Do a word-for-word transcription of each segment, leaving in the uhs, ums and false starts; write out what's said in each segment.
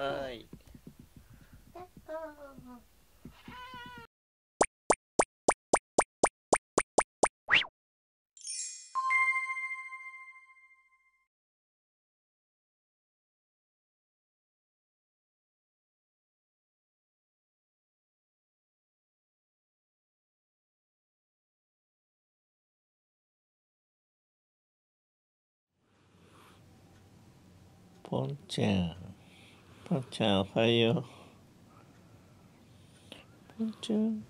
はい。ポンちゃん、ポンちゃんおはよう。ポンちゃん。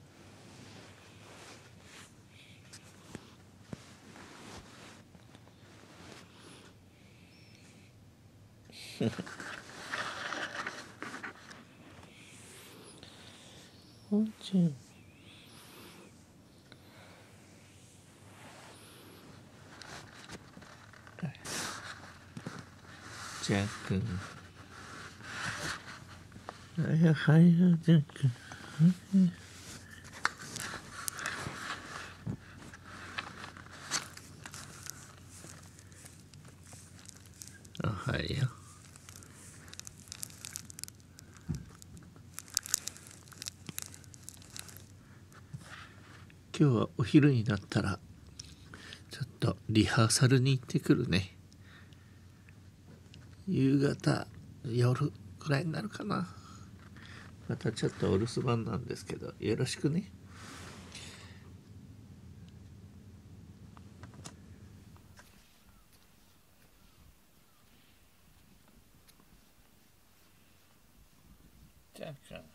ポンちゃん。ジャック。おはよう、ジャック。おはよう。今日はお昼になったらちょっとリハーサルに行ってくるね。夕方夜くらいになるかな。またちょっとお留守番なんですけど、よろしくね。じゃあか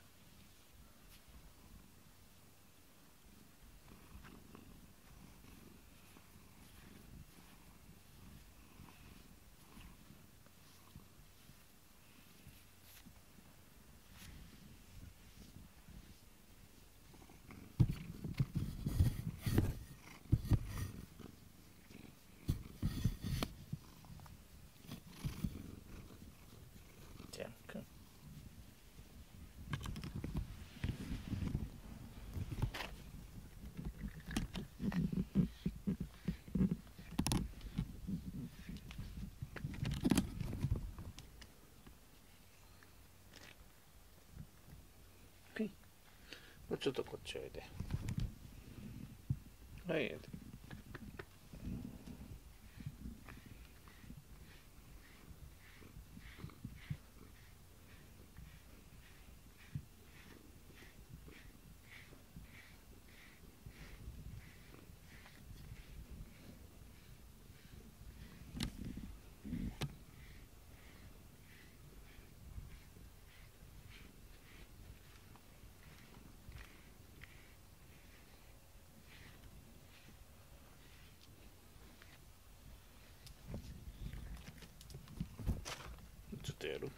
じゃあかピッ。もうちょっとこっちおいで。はい。ちょっとやる。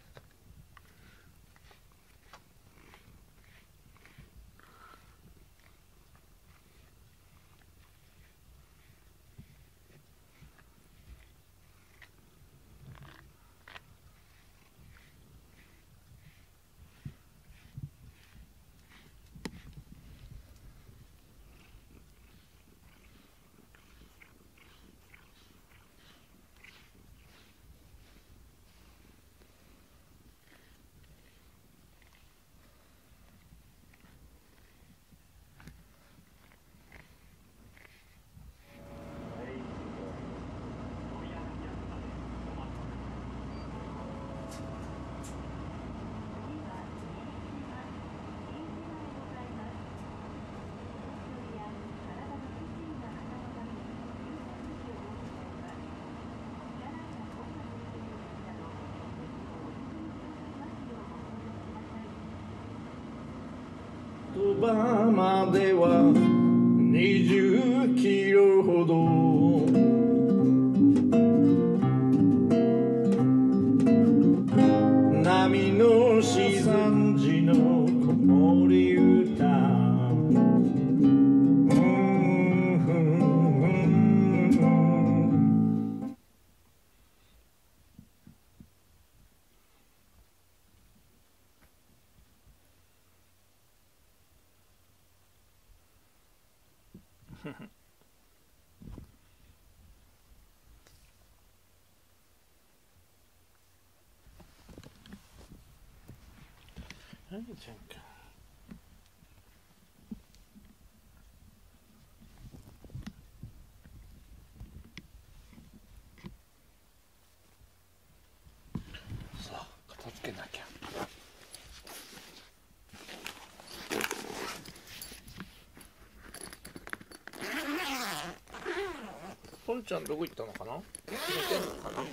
鳥羽まではにじゅっキロほど、波の沈ん時の子守歌、 はいちゃんか。さあ片付けなきゃ。ポンちゃんどこ行ったのかな。寝てんのかな。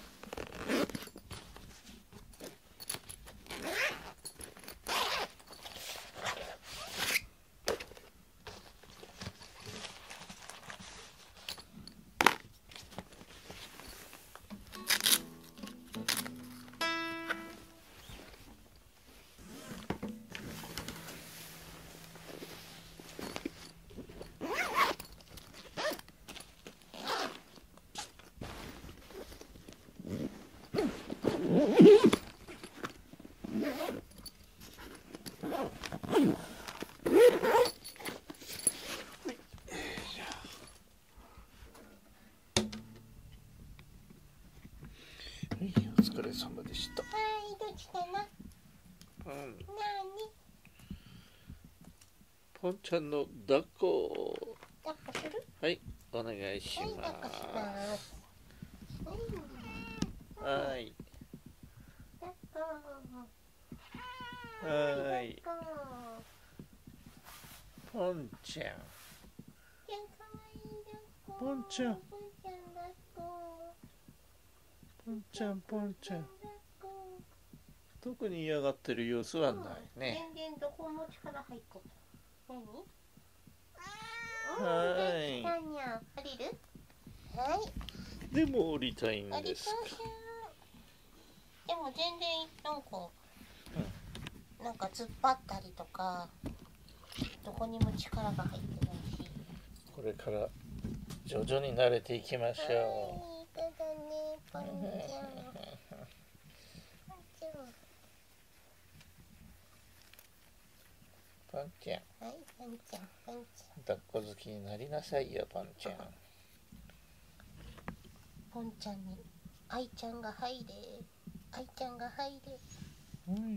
はい、お疲れ様でした。 はい、どうしたの？ うん、 なに？ ポンちゃんの抱っこ。 抱っこする？ はい、お願いしはい、 ま抱っこします。 す。はい。 抱っこ。 はい。 抱っこ。 ポンちゃん。 いや、かわいい抱っこ。 ポンちゃん。 ポンちゃん抱っこ。 ポンちゃん、ポンちゃん。 抱っこ。 特に嫌がってる様子はないね。 全然どこも力入ってる。何？ はい。 タニャ、降りる？はい。 でも降りたいん降りですか。 でも全然なんか、うん、なんか突っ張ったりとか、どこにも力が入ってないし。 これから徐々に慣れていきましょう。 はい、そうだね、ポンちゃん。ポンちゃん。 ポンちゃん。 はい、ポンちゃん、ポンちゃん。 抱っこ好きになりなさいよ、ポンちゃん。 ポンちゃんに、愛ちゃんが入れ。愛ちゃんが入れ。 うん。 うん。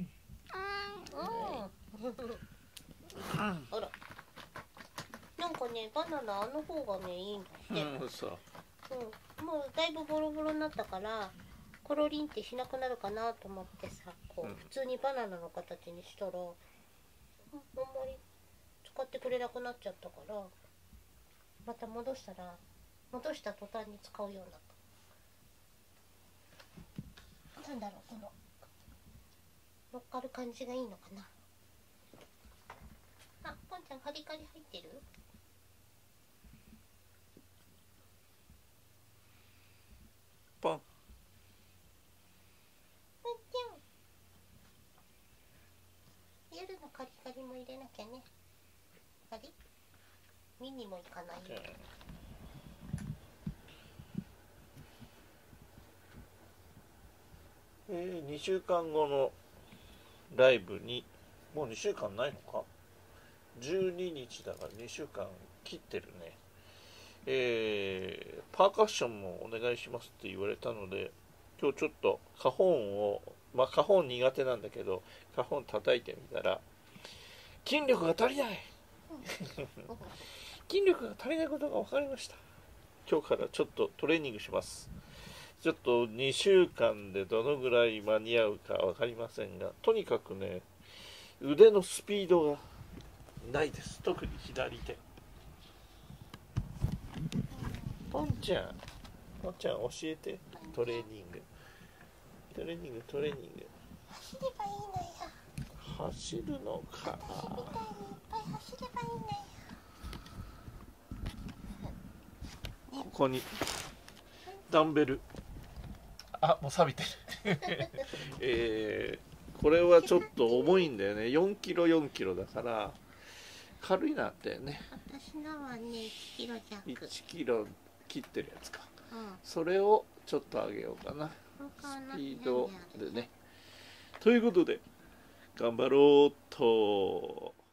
あら。なんかね、バナナあの方がね、いいんだって。 うん、そう。 うん、もうだいぶボロボロになったからコロリンってしなくなるかなと思ってさ、こう、 うん、 普通にバナナの形にしたら、うん、あんまり使ってくれなくなっちゃったから、また戻したら戻した途端に使うようになった。なんだろう、この乗っかる感じがいいのかな。あ、ポンちゃんカリカリ入ってる？ ポン。 ポンちゃん。夜のカリカリも入れなきゃね。カリ？見にも行かないよ。 えー、にしゅうかんごのライブにもうにしゅうかんないのか。じゅうににちだからにしゅうかん切ってるね。えー、パーカッションもお願いしますって言われたので、今日ちょっとカホンを、まあカホン苦手なんだけどカホン叩いてみたら筋力が足りない筋力が足りないことが分かりました。今日からちょっとトレーニングします。ちょっとにしゅうかんでどのぐらい間に合うか分かりませんが、とにかくね、腕のスピードがないです。特に左手。ポンちゃん、ポンちゃん教えて。トレーニングトレーニングトレーニング走ればいいのよ。 走るのか。 私みたいにいっぱい走ればいいのよ。 ここにダンベル、あ、もう錆びてるえー、これはちょっと重いんだよね。よんキロよんキロだから軽いなってね。 私のはね、いちキロ弱。 いちキロ切ってるやつか、 うん、 それをちょっと上げようかな、スピードでね。ということで頑張ろうと。